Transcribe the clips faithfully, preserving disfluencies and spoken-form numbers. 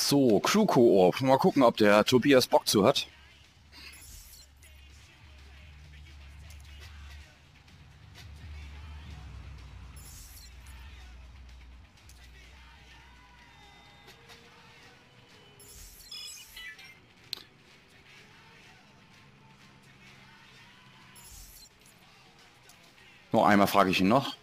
So, Crew-Koop. Mal gucken, ob der Tobias Bock zu hat. Nur einmal frage ich ihn noch.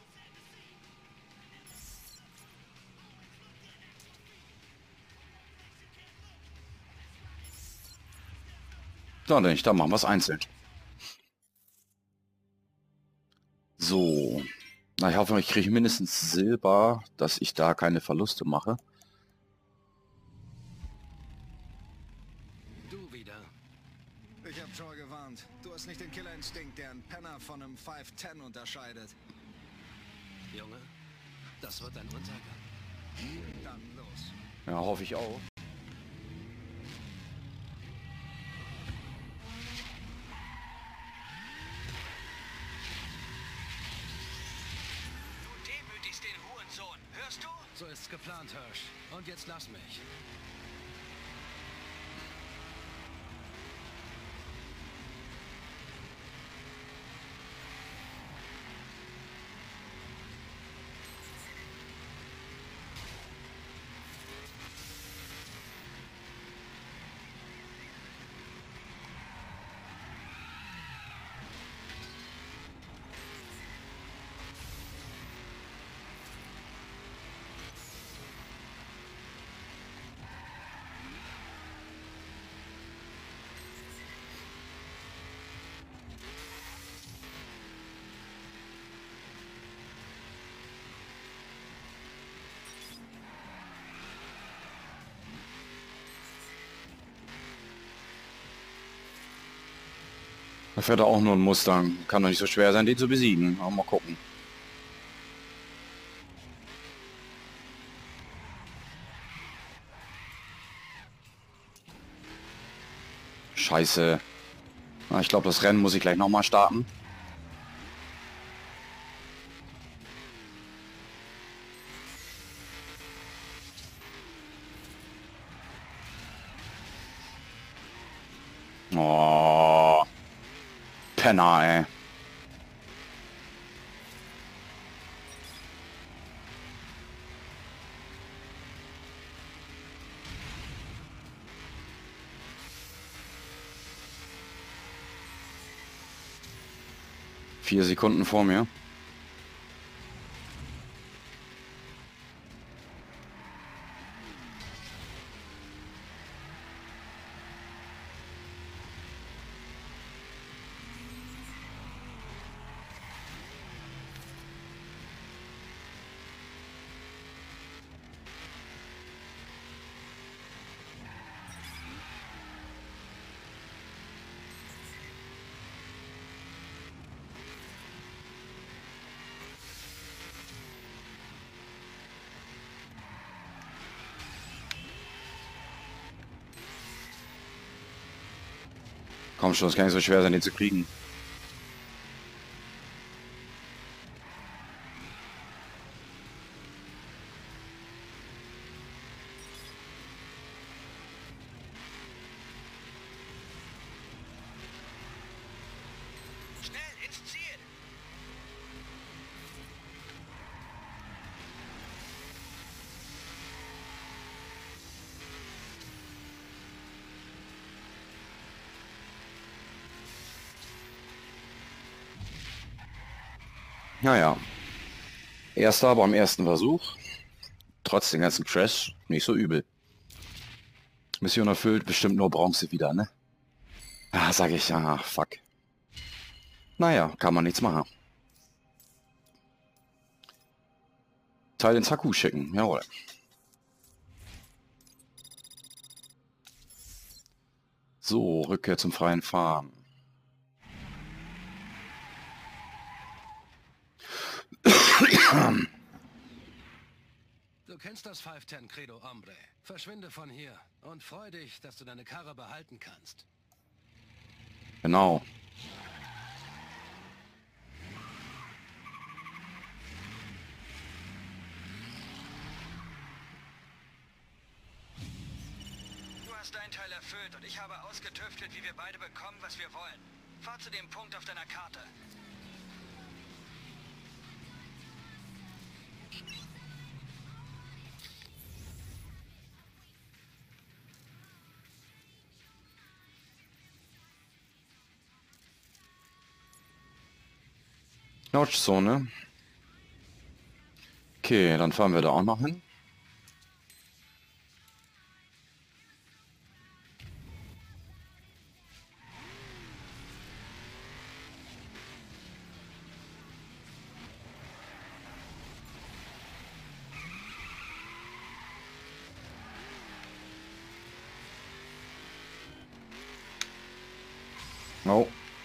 So, nicht, dann machen wir es einzeln. So. Na, ich hoffe, ich kriege mindestens Silber, dass ich da keine Verluste mache. Du wieder. Ich hab Troy gewarnt. Du hast nicht den Killerinstinkt, der einen Penner von einem fünf zehn unterscheidet. Junge, das wird ein Untergang. Dann los. Ja, hoffe ich auch. Du demütigst den Hurensohn. Hörst du? So ist's geplant, Hirsch. Und jetzt lass mich. Da fährt er auch nur ein Mustang. Kann doch nicht so schwer sein, den zu besiegen. Aber mal gucken. Scheiße. Na, ich glaube, das Rennen muss ich gleich nochmal starten. Oh. Penner, ey. Vier Sekunden vor mir. Komm schon, es kann nicht so schwer sein, den zu kriegen. Schnell ins Ziel. Naja. Erster beim ersten Versuch. Trotz den ganzen Crash nicht so übel. Mission erfüllt, bestimmt nur Bronze wieder, ne? Ah, sag ich, ah, fuck. Naja, kann man nichts machen. Teil ins Akku schicken, jawohl. So, Rückkehr zum freien Fahren. Du kennst das fünf zehn Credo, Hombre. Verschwinde von hier und freu dich, dass du deine Karre behalten kannst. Genau. hast deinen Teil erfüllt und ich habe ausgetüftelt, wie wir beide bekommen, was wir wollen. Fahr zu dem Punkt auf deiner Karte. Knautschzone. Okay, dann fahren wir da auch noch hin. Oh.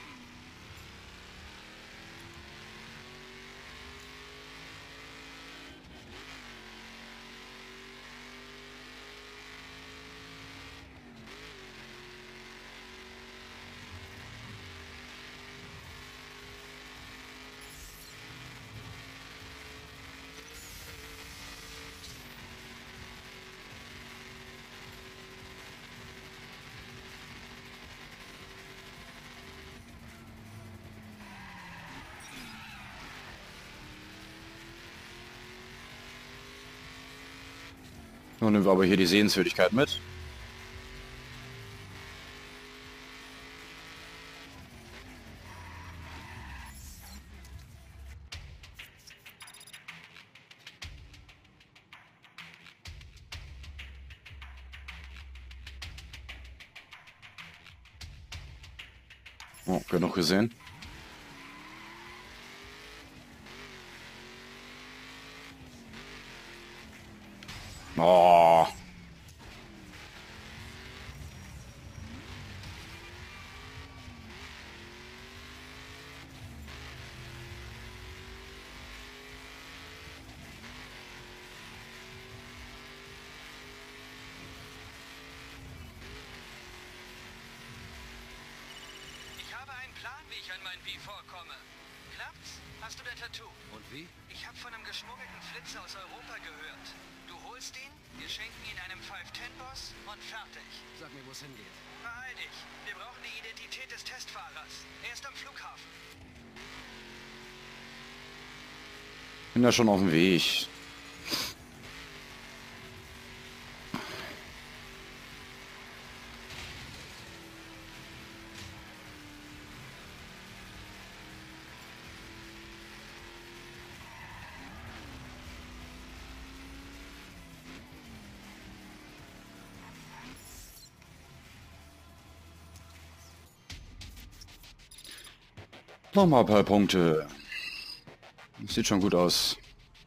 Nun nehmen wir aber hier die Sehenswürdigkeit mit. Oh, genug gesehen. Oh. Ich habe einen Plan, wie ich an mein Wie vorkomme. Klappt's? Hast du dein Tattoo? Und wie? Ich habe von einem geschmuggelten Flitzer aus Europa gehört. Du holst ihn, wir schenken ihn einem fünf zehn Boss und fertig. Sag mir, wo es hingeht. Beeil dich. Wir brauchen die Identität des Testfahrers. Er ist am Flughafen. Bin da schon auf dem Weg. Nochmal ein paar Punkte. Sieht schon gut aus.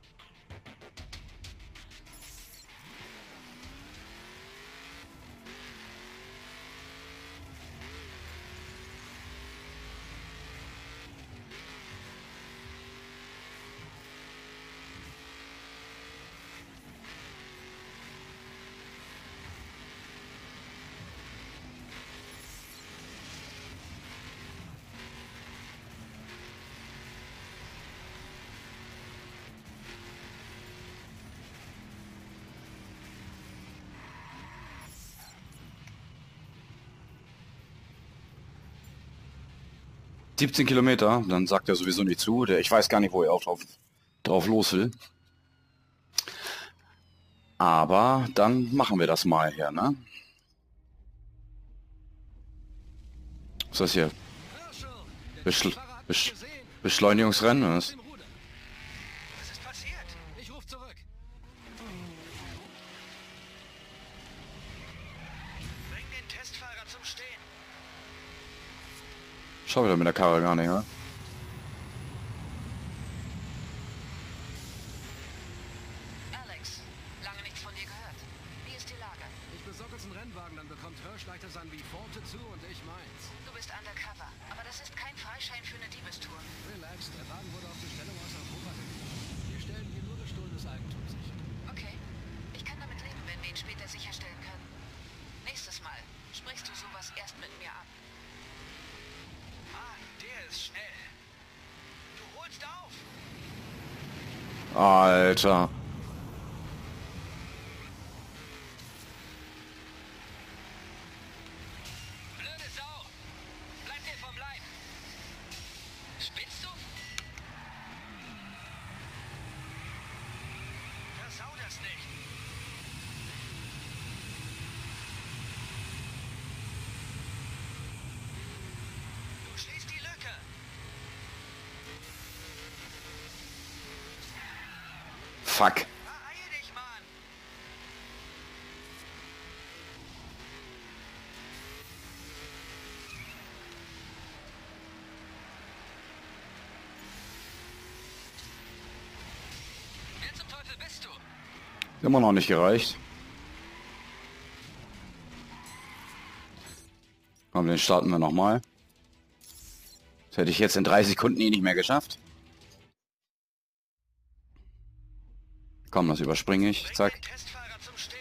siebzehn Kilometer, dann sagt er sowieso nicht zu. Der, ich weiß gar nicht, wo er auch drauf, drauf los will. Aber dann machen wir das mal hier, ne? Was ist das hier? Herschel, der Beschl Testfahrer hat mich Besch gesehen. Beschleunigungsrennen, oder was? Dem Ruder. Was ist passiert? Ich ruf zurück. Bring den Testfahrer zum Stehen. Schau wieder mit der Karre gar nicht, ne? Alex, lange nichts von dir gehört. Wie ist die Lage? Ich besorge uns einen Rennwagen, dann bekommt Hirschleiter sein wie Forte zu und ich meins. Du bist undercover, aber das ist kein Freischein für eine Diebestour. Relax, der Wagen wurde auf Bestellung aus Europa geliefert. Wir stellen hier nur gestohlenes Eigentum sicher. Okay, ich kann damit leben, wenn wir ihn später sicherstellen können. Nächstes Mal sprichst du sowas erst mit mir ab. Mann, der ist schnell. Du holst auf. Alter. fuck. Beeil dich, Mann! Wer zum Teufel bist du? Immer noch nicht gereicht. Komm, den starten wir nochmal. Das hätte ich jetzt in drei Sekunden eh nicht mehr geschafft. Komm, das überspringe ich. Bring Zack. den Testfahrer zum Stehen.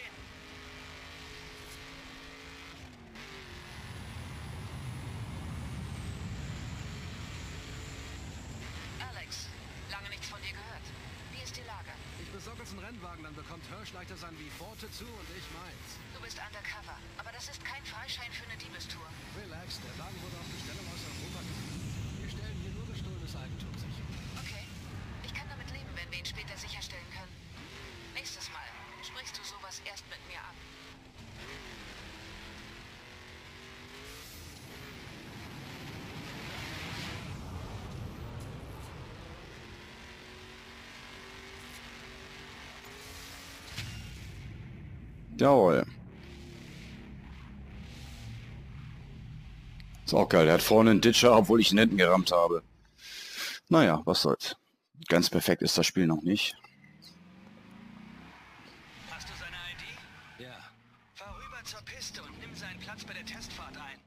Alex, lange nichts von dir gehört. Wie ist die Lage? Ich besorge uns einen Rennwagen, dann bekommt Hirschleiter sein wie Forte zu und ich meins. Du bist undercover, aber das ist kein Freischein für eine Diebestour. Relax, der Wagen wurde auf Bestellung aus Europa gefahren. Wir stellen hier nur gestohlenes Eigentum sicher. Okay. Ich kann damit leben, wenn wir ihn später sicherstellen können. Nächstes Mal sprichst du sowas erst mit mir ab. Jawohl. Ist auch geil. Der hat vorne einen Ditcher, obwohl ich ihn hinten gerammt habe. Naja, was soll's. Ganz perfekt ist das Spiel noch nicht. Hast du seine I D? Ja, Fahr rüber zur Piste und nimm seinen Platz bei der Testfahrt ein.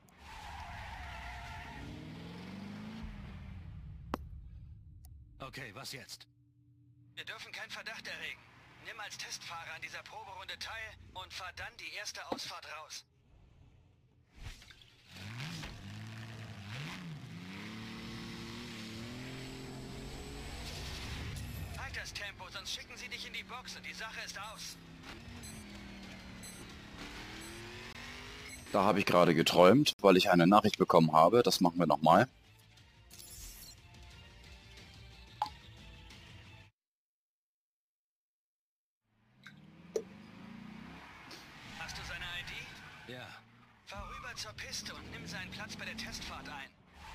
okay, was jetzt? Wir dürfen keinen Verdacht erregen. Nimm als Testfahrer an dieser Proberunde teil und fahr dann die erste Ausfahrt raus. Halt das Tempo, sonst schicken sie dich in die Box und die Sache ist aus. Da habe ich gerade geträumt, weil ich eine Nachricht bekommen habe. Das machen wir nochmal. Hast du seine I D? Ja, Fahr rüber zur Piste und nimm seinen Platz bei der Testfahrt ein.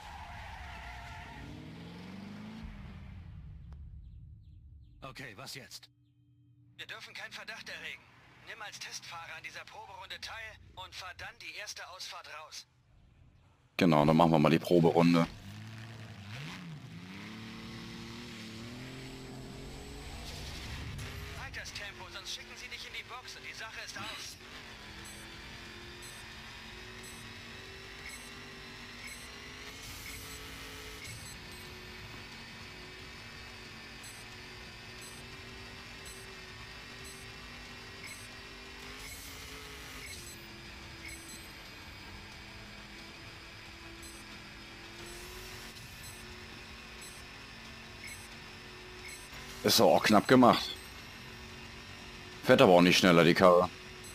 okay, was jetzt? Wir dürfen keinen Verdacht erregen. Nimm als Testfahrer an dieser Proberunde teil und fahr dann die erste Ausfahrt raus. Genau, dann machen wir mal die Proberunde. Halt das Tempo, sonst schicken sie dich in die Box und die Sache ist aus. Ist doch auch knapp gemacht. Fährt aber auch nicht schneller, die Karre.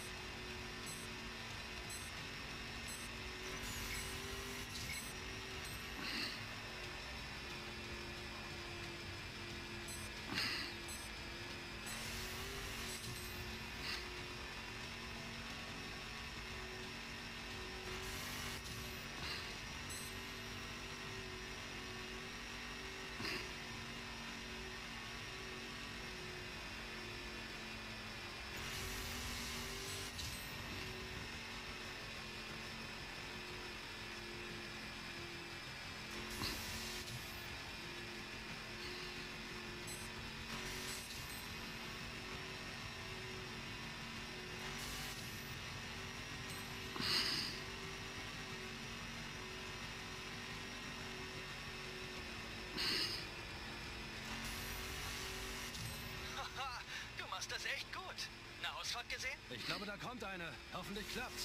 Haha, du machst das echt gut. Eine Ausfahrt gesehen? Ich glaube, da kommt eine. Hoffentlich klappt's.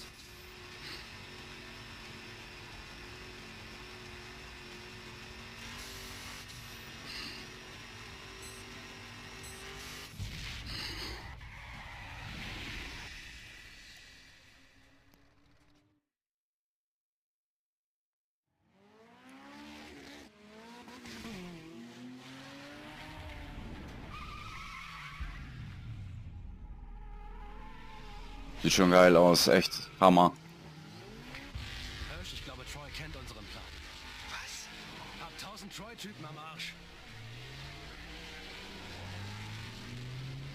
Sieht schon geil aus, echt Hammer. Hirsch, ich glaube, Troy kennt unseren Plan. Was? Hab tausend Troy-Typen am Arsch.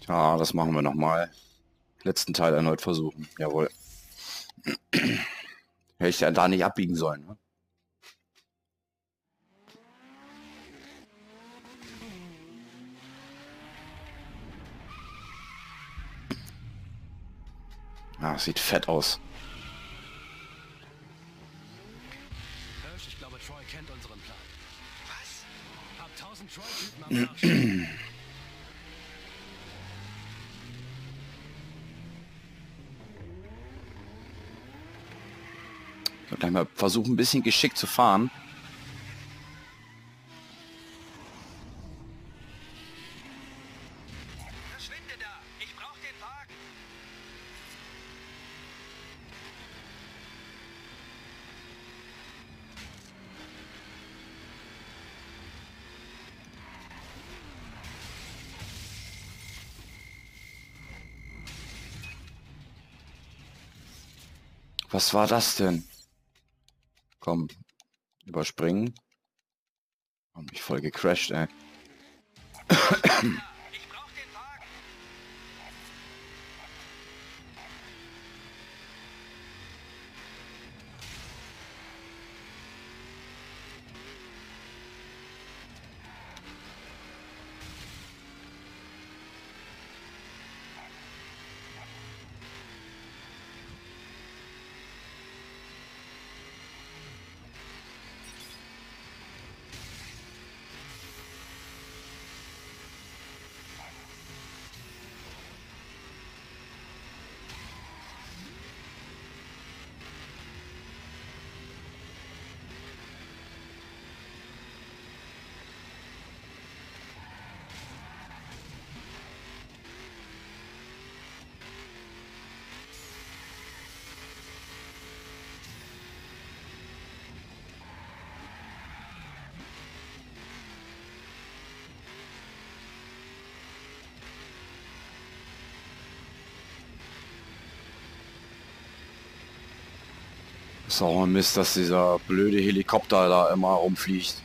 Ah, das machen wir nochmal. Letzten Teil erneut versuchen. Jawohl. Hätte ich ja da nicht abbiegen sollen. Ne? Ah, sieht fett aus. Hirsch, ich glaube, Troy kennt unseren Plan. Was? Hab tausend Troy-Typen am Marsch. Ich gleich mal versuchen, ein bisschen geschickt zu fahren. Verschwinde da! Ich brauche den Wagen! Was war das denn? Komm, überspringen. Hab mich voll gecrashed, ey. Ich brauche den Wagen! Ist auch ein Mist, dass dieser blöde Helikopter da immer rumfliegt.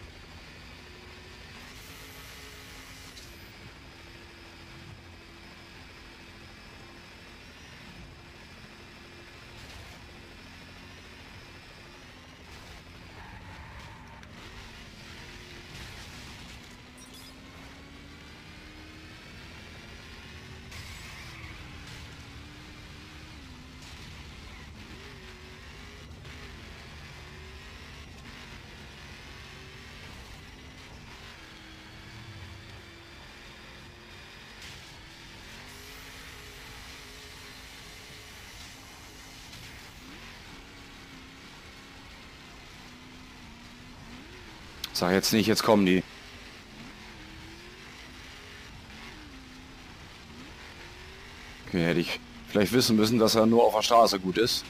Sag jetzt nicht, jetzt kommen die. Okay, hätte ich vielleicht wissen müssen, dass er nur auf der Straße gut ist.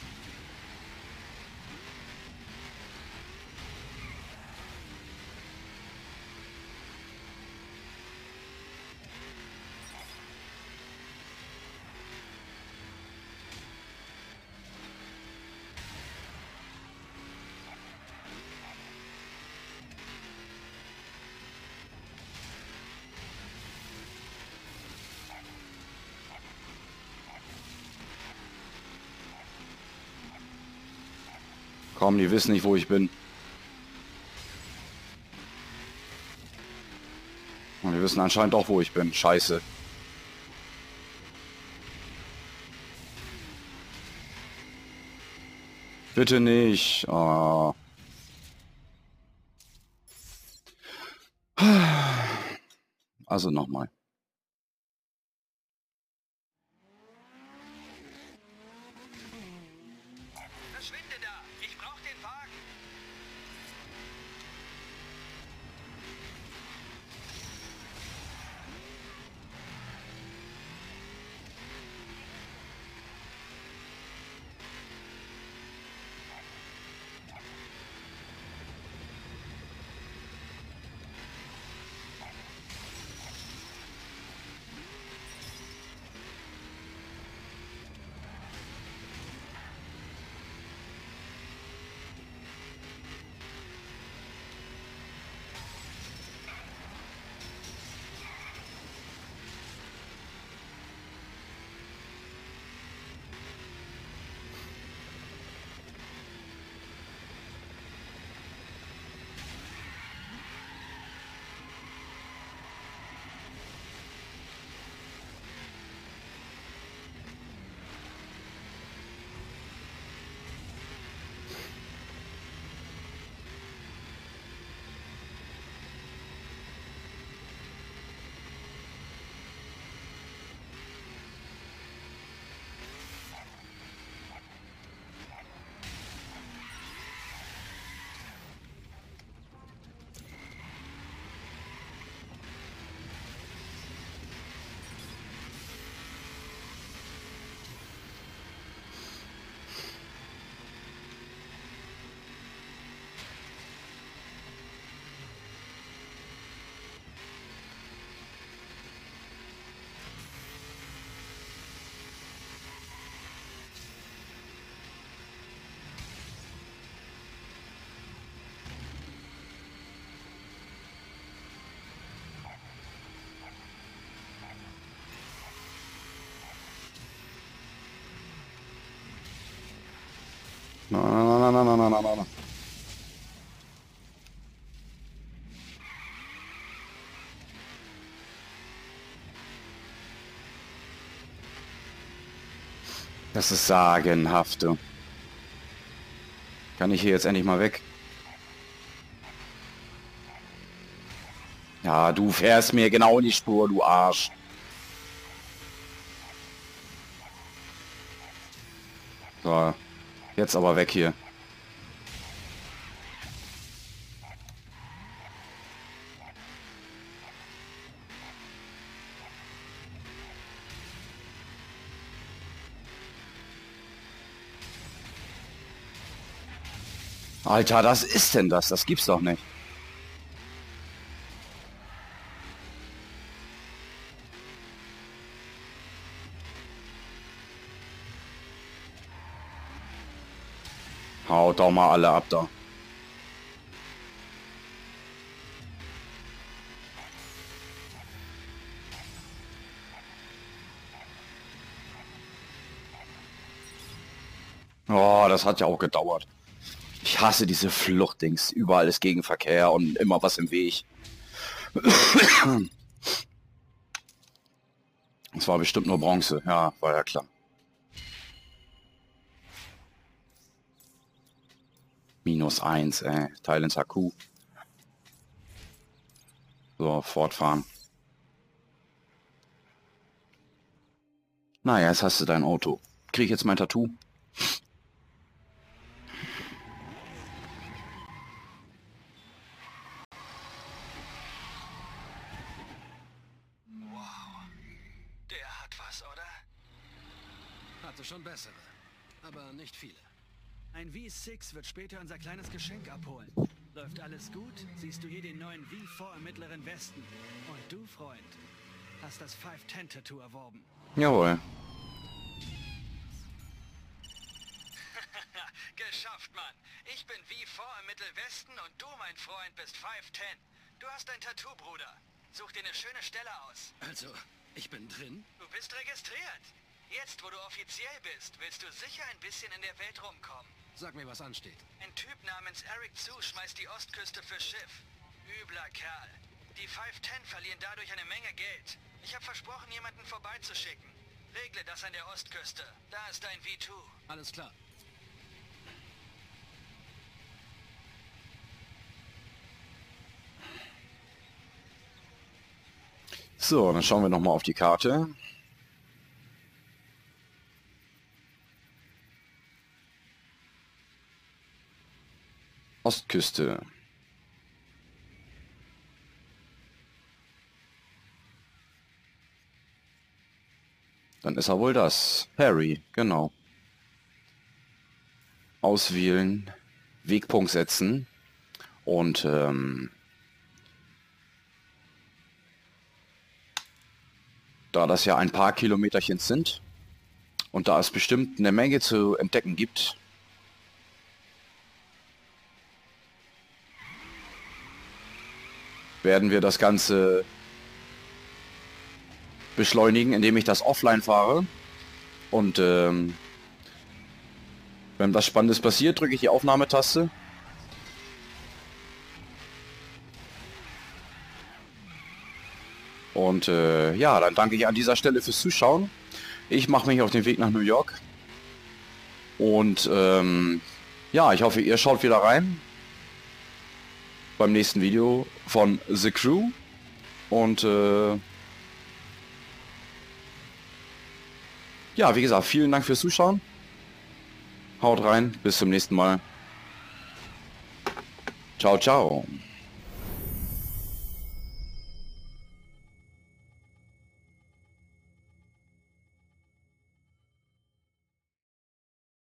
Komm, die wissen nicht, wo ich bin. Und die wissen anscheinend auch, wo ich bin. Scheiße. Bitte nicht. Oh. Also nochmal. Verschwinde da! Ich brauche den Wagen! Na, na, na, na, na, na, na, na. Das ist sagenhaft, du. Kann ich hier jetzt endlich mal weg? Ja, du fährst mir genau in die Spur, du Arsch. So, jetzt aber weg hier. Alter, was ist denn das? Das gibt's doch nicht. Haut doch mal alle ab da. Oh, das hat ja auch gedauert. Ich hasse diese Fluchtdings. Überall ist Gegenverkehr und immer was im Weg. Es war bestimmt nur Bronze. Ja, war ja klar. Minus eins, ey. Teil ins H Q. So, fortfahren. Naja, jetzt hast du dein Auto. Krieg ich jetzt mein Tattoo? Der hat was, oder? Hatte schon bessere, aber nicht viele. Ein V sechs wird später unser kleines Geschenk abholen. Läuft alles gut, siehst du hier den neuen V vier im Mittleren Westen. Und du, Freund, hast das fünf zehn Tattoo erworben. Jawohl. Geschafft, Mann. Ich bin V vier im Mittelwesten und du, mein Freund, bist fünf zehn. Du hast ein Tattoo, Bruder. Such dir eine schöne Stelle aus. Also, ich bin drin? Du bist registriert. Jetzt, wo du offiziell bist, willst du sicher ein bisschen in der Welt rumkommen. Sag mir, was ansteht. Ein Typ namens Eric Zu schmeißt die Ostküste für Schiff. Übler Kerl. Die fünf zehn verlieren dadurch eine Menge Geld. Ich habe versprochen, jemanden vorbeizuschicken. Regle das an der Ostküste. Da ist dein V zwei. Alles klar. So, dann schauen wir noch mal auf die Karte. Ostküste. Dann ist er wohl das. Harry, genau. Auswählen, Wegpunkt setzen und ähm, da das ja ein paar Kilometerchen sind und da es bestimmt eine Menge zu entdecken gibt, werden wir das Ganze beschleunigen, indem ich das offline fahre. Und ähm, wenn was Spannendes passiert, drücke ich die Aufnahmetaste. Und äh, ja, dann danke ich an dieser Stelle fürs Zuschauen. Ich mache mich auf den Weg nach New York. Und ähm, ja, ich hoffe, ihr schaut wieder rein beim nächsten Video von The Crew. Und äh, ja, wie gesagt, vielen Dank fürs Zuschauen. Haut rein, bis zum nächsten Mal. Ciao, ciao.